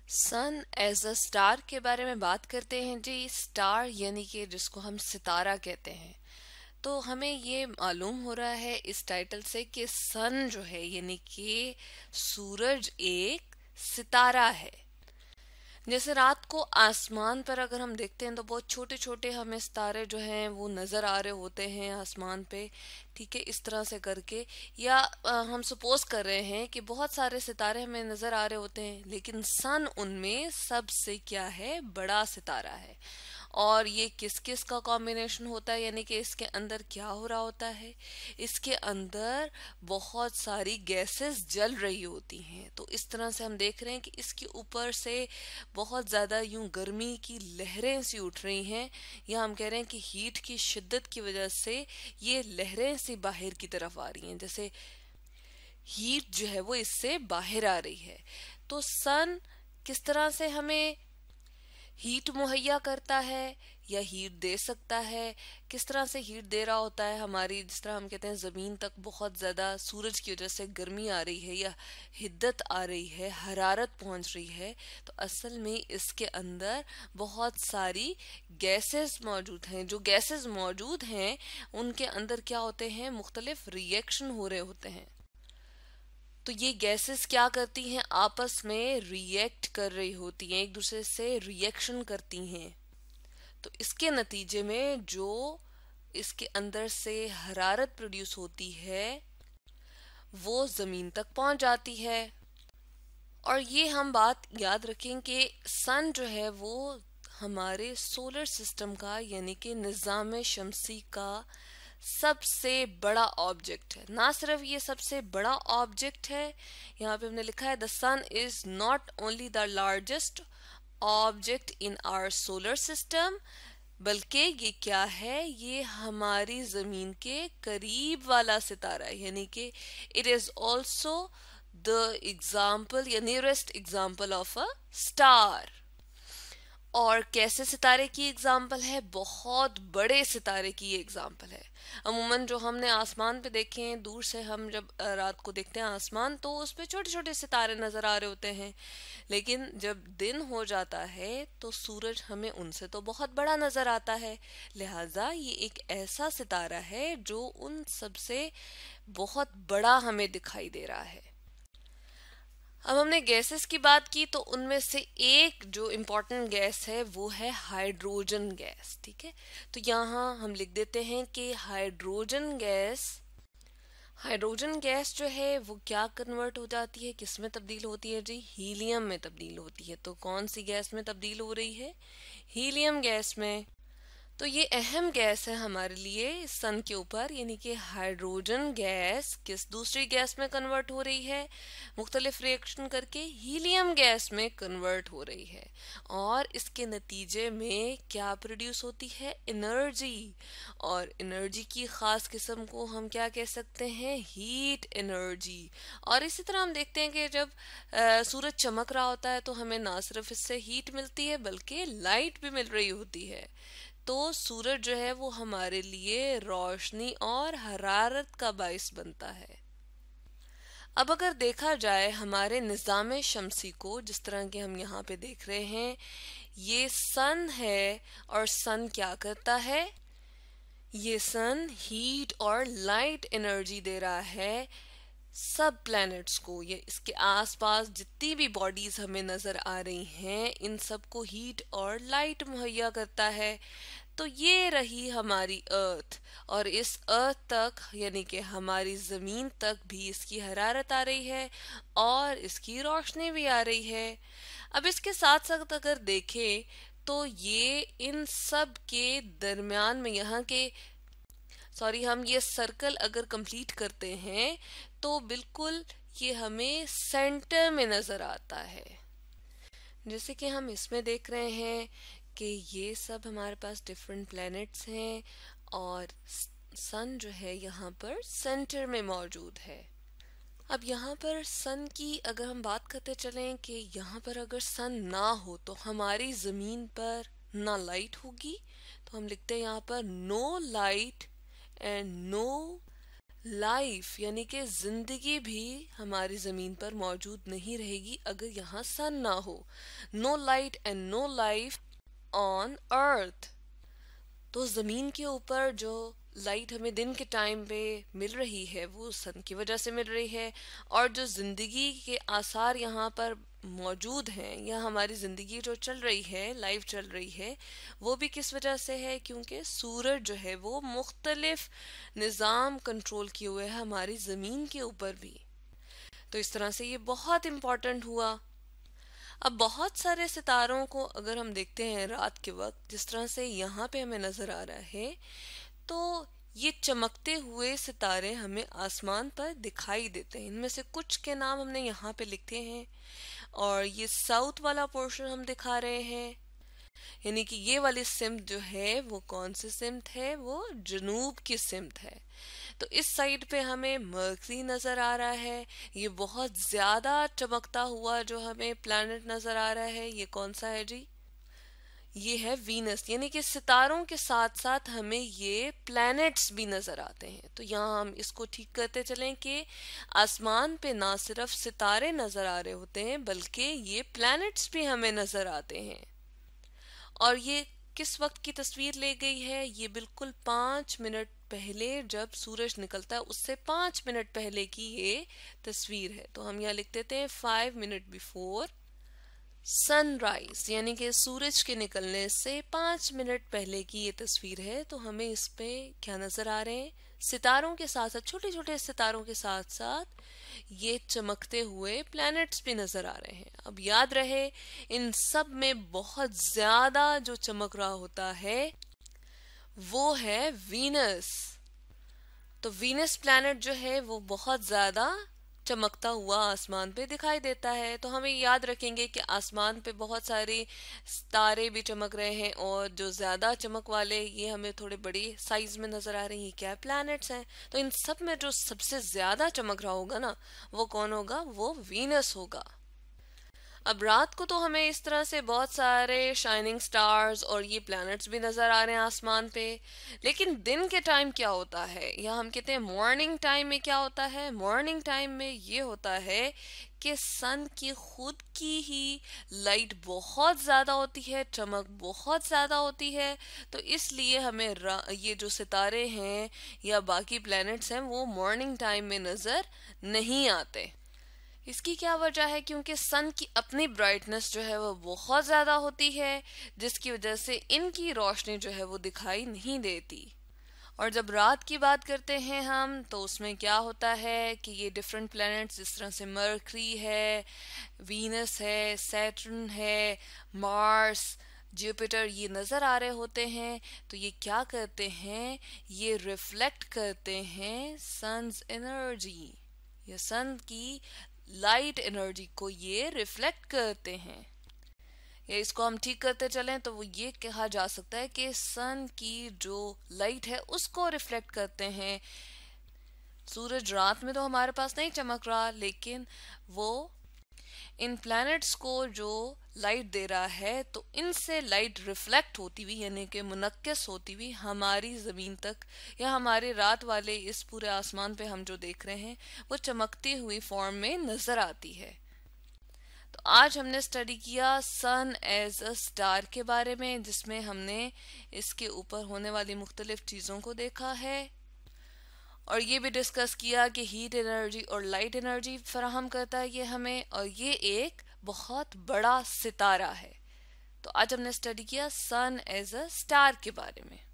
Sun as a star के बारे में बात करते हैं जी। स्टार यानी कि जिसको हम सितारा कहते हैं। तो हमें ये मालूम हो रहा है इस टाइटल से कि सन जो है यानी कि सूरज एक सितारा है। जैसे रात को आसमान पर अगर हम देखते हैं तो बहुत छोटे छोटे हमें सितारे जो हैं वो नज़र आ रहे होते हैं आसमान पे। ठीक है, इस तरह से करके या हम सपोज कर रहे हैं कि बहुत सारे सितारे हमें नज़र आ रहे होते हैं, लेकिन सन उनमें सबसे क्या है, बड़ा सितारा है। और ये किस किस का कॉम्बिनेशन होता है, यानी कि इसके अंदर क्या हो रहा होता है, इसके अंदर बहुत सारी गैसेस जल रही होती हैं। तो इस तरह से हम देख रहे हैं कि इसके ऊपर से बहुत ज़्यादा यूं गर्मी की लहरें सी उठ रही हैं, या हम कह रहे हैं कि हीट की शिद्दत की वजह से ये लहरें सी बाहर की तरफ आ रही हैं, जैसे हीट जो है वो इससे बाहर आ रही है। तो सन किस तरह से हमें हीट मुहैया करता है या हीट दे सकता है, किस तरह से हीट दे रहा होता है हमारी, जिस तरह हम कहते हैं ज़मीन तक बहुत ज़्यादा सूरज की वजह से गर्मी आ रही है या हिद्दत आ रही है, हरारत पहुंच रही है। तो असल में इसके अंदर बहुत सारी गैसेस मौजूद हैं। जो गैसेस मौजूद हैं उनके अंदर क्या होते हैं, मुख्तलिफ रिएक्शन हो रहे होते हैं। तो ये गैसेस क्या करती हैं, आपस में रिएक्ट कर रही होती हैं, एक दूसरे से रिएक्शन करती हैं। तो इसके नतीजे में जो इसके अंदर से हरारत प्रोड्यूस होती है वो ज़मीन तक पहुंच जाती है। और ये हम बात याद रखें कि सन जो है वो हमारे सोलर सिस्टम का यानी कि निज़ाम शमसी का सबसे बड़ा ऑब्जेक्ट है। ना सिर्फ ये सबसे बड़ा ऑब्जेक्ट है, यहाँ पे हमने लिखा है the sun is not only the largest object in our solar system, बल्कि ये क्या है, ये हमारी जमीन के करीब वाला सितारा है, यानी कि it is also the example या nearest example of a star. और कैसे सितारे की एग्जाम्पल है, बहुत बड़े सितारे की एग्जाम्पल है। अमूमन जो हमने आसमान पे देखे हैं, दूर से हम जब रात को देखते हैं आसमान तो उस पे छोटे छोटे सितारे नजर आ रहे होते हैं, लेकिन जब दिन हो जाता है तो सूरज हमें उनसे तो बहुत बड़ा नजर आता है। लिहाजा ये एक ऐसा सितारा है जो उन सबसे बहुत बड़ा हमें दिखाई दे रहा है। अब हमने गैसेस की बात की तो उनमें से एक जो इम्पोर्टेंट गैस है वो है हाइड्रोजन गैस। ठीक है, तो यहाँ हम लिख देते हैं कि हाइड्रोजन गैस जो है वो क्या कन्वर्ट हो जाती है, किस में तब्दील होती है जी, हीलियम में तब्दील होती है। तो कौन सी गैस में तब्दील हो रही है, हीलियम गैस में। तो ये अहम गैस है हमारे लिए सन के ऊपर, यानी कि हाइड्रोजन गैस किस दूसरी गैस में कन्वर्ट हो रही है, मुख्तलिफ रिएक्शन करके हीलियम गैस में कन्वर्ट हो रही है। और इसके नतीजे में क्या प्रोड्यूस होती है, एनर्जी। और एनर्जी की खास किस्म को हम क्या कह सकते हैं, हीट एनर्जी। और इसी तरह हम देखते हैं कि जब सूरज चमक रहा होता है तो हमें ना सिर्फ इससे हीट मिलती है बल्कि लाइट भी मिल रही होती है। तो सूरज जो है वो हमारे लिए रोशनी और हरारत का बाइस बनता है। अब अगर देखा जाए हमारे निज़ाम शमसी को, जिस तरह के हम यहाँ पे देख रहे हैं, ये सन है और सन क्या करता है, ये सन हीट और लाइट एनर्जी दे रहा है सब प्लैनेट्स को। ये इसके आसपास जितनी भी बॉडीज हमें नजर आ रही हैं इन सबको हीट और लाइट मुहैया करता है। तो ये रही हमारी अर्थ, और इस अर्थ तक यानी कि हमारी जमीन तक भी इसकी हरारत आ रही है और इसकी रोशनी भी आ रही है। अब इसके साथ साथ अगर देखें तो ये इन सब के दरमियान में यहाँ के हम ये सर्कल अगर कंप्लीट करते हैं तो बिल्कुल ये हमें सेंटर में नजर आता है। जैसे कि हम इसमें देख रहे हैं कि ये सब हमारे पास डिफरेंट प्लैनेट्स हैं और सन जो है यहाँ पर सेंटर में मौजूद है। अब यहाँ पर सन की अगर हम बात करते चलें कि यहाँ पर अगर सन ना हो तो हमारी ज़मीन पर ना लाइट होगी, तो हम लिखते हैं यहाँ पर no light and no life यानी कि जिंदगी भी हमारी जमीन पर मौजूद नहीं रहेगी अगर यहाँ सन ना हो। No light and no life on earth. तो जमीन के ऊपर जो लाइट हमें दिन के टाइम पे मिल रही है वो सन की वजह से मिल रही है, और जो जिंदगी के आसार यहाँ पर मौजूद हैं या हमारी जिंदगी जो चल रही है, लाइफ चल रही है, वो भी किस वजह से है? क्योंकि सूरज जो है वो मुख्तलिफ निज़ाम कंट्रोल किए हुए है हमारी जमीन के ऊपर भी। तो इस तरह से ये बहुत इम्पोर्टेंट हुआ। अब बहुत सारे सितारों को अगर हम देखते हैं रात के वक्त, जिस तरह से यहाँ पे हमें नजर आ रहा है, तो ये चमकते हुए सितारे हमें आसमान पर दिखाई देते हैं। इनमें से कुछ के नाम हमने यहाँ पे लिखे हैं, और ये साउथ वाला पोर्शन हम दिखा रहे हैं, यानी कि ये वाली सिमत जो है वो कौन सी सिमत है? वो जनूब की सिमत है। तो इस साइड पे हमें मर्करी नजर आ रहा है। ये बहुत ज्यादा चमकता हुआ जो हमें प्लैनेट नजर आ रहा है, ये कौन सा है जी? ये है वीनस। यानी कि सितारों के साथ साथ हमें ये प्लैनेट्स भी नजर आते हैं। तो यहाँ हम इसको ठीक करते चलें कि आसमान पे ना सिर्फ सितारे नजर आ रहे होते हैं बल्कि ये प्लैनेट्स भी हमें नजर आते हैं। और ये किस वक्त की तस्वीर ले गई है? ये बिल्कुल 5 मिनट पहले, जब सूरज निकलता है उससे 5 मिनट पहले की ये तस्वीर है। तो हम यहाँ लिख देते हैं 5 मिनट बिफोर सनराइज, यानी कि सूरज के निकलने से 5 मिनट पहले की ये तस्वीर है। तो हमें इस पे क्या नजर आ रहे हैं? सितारों के साथ साथ, छोटे छोटे सितारों के साथ साथ ये चमकते हुए प्लैनेट्स भी नजर आ रहे हैं। अब याद रहे, इन सब में बहुत ज्यादा जो चमक रहा होता है वो है वीनस। तो वीनस प्लैनेट जो है वो बहुत ज्यादा चमकता हुआ आसमान पे दिखाई देता है। तो हमें याद रखेंगे कि आसमान पे बहुत सारे तारे भी चमक रहे हैं, और जो ज्यादा चमक वाले ये हमें थोड़े बड़ी साइज में नजर आ रही है, क्या प्लैनेट्स हैं। तो इन सब में जो सबसे ज्यादा चमक रहा होगा ना, वो कौन होगा? वो वीनस होगा। अब रात को तो हमें इस तरह से बहुत सारे शाइनिंग स्टार्स और ये प्लैनेट्स भी नजर आ रहे हैं आसमान पे। लेकिन दिन के टाइम क्या होता है, या हम कहते हैं मॉर्निंग टाइम में क्या होता है? मॉर्निंग टाइम में ये होता है कि सन की खुद की ही लाइट बहुत ज्यादा होती है, चमक बहुत ज्यादा होती है। तो इसलिए हमें ये जो सितारे हैं या बाकी प्लैनेट्स हैं वो मॉर्निंग टाइम में नजर नहीं आते। इसकी क्या वजह है? क्योंकि सन की अपनी ब्राइटनेस जो है वो बहुत ज्यादा होती है, जिसकी वजह से इनकी रोशनी जो है वो दिखाई नहीं देती। और जब रात की बात करते हैं हम, तो उसमें क्या होता है कि ये डिफरेंट प्लैनेट्स, जिस तरह से मर्करी है, वीनस है, सैटर्न है, मार्स, जुपिटर, ये नजर आ रहे होते हैं। तो ये क्या करते हैं? ये रिफ्लेक्ट करते हैं सन्स एनर्जी, या सन की लाइट एनर्जी को ये रिफ्लेक्ट करते हैं। या इसको हम ठीक करते चलें तो वो ये कहा जा सकता है कि सन की जो लाइट है उसको रिफ्लेक्ट करते हैं। सूरज रात में तो हमारे पास नहीं चमक रहा, लेकिन वो इन प्लैनेट्स को जो लाइट दे रहा है, तो इनसे लाइट रिफ्लेक्ट होती हुई, यानी कि मुनक्किस होती हुई हमारी जमीन तक, या हमारे रात वाले इस पूरे आसमान पे हम जो देख रहे हैं वो चमकती हुई फॉर्म में नजर आती है। तो आज हमने स्टडी किया सन एज अ स्टार के बारे में, जिसमें हमने इसके ऊपर होने वाली मुख्तलिफ चीजों को देखा है, और ये भी डिस्कस किया कि हीट एनर्जी और लाइट एनर्जी फराहम करता है ये हमें, और ये एक बहुत बड़ा सितारा है। तो आज हमने स्टडी किया सन एज अ स्टार के बारे में।